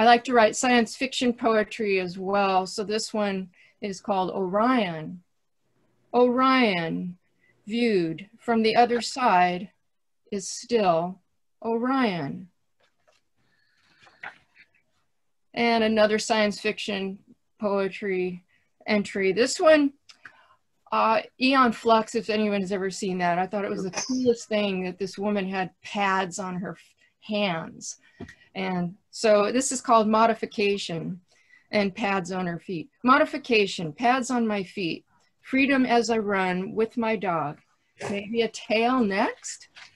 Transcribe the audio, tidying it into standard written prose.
I like to write science fiction poetry as well. So this one is called Orion. Orion, viewed from the other side, is still Orion. And another science fiction poetry entry. This one, Aeon Flux, if anyone has ever seen that, I thought it was the coolest thing that this woman had pads on her hands. And so this is called Modification and pads on her feet. Modification, pads on my feet. Freedom as I run with my dog. Maybe a tail next.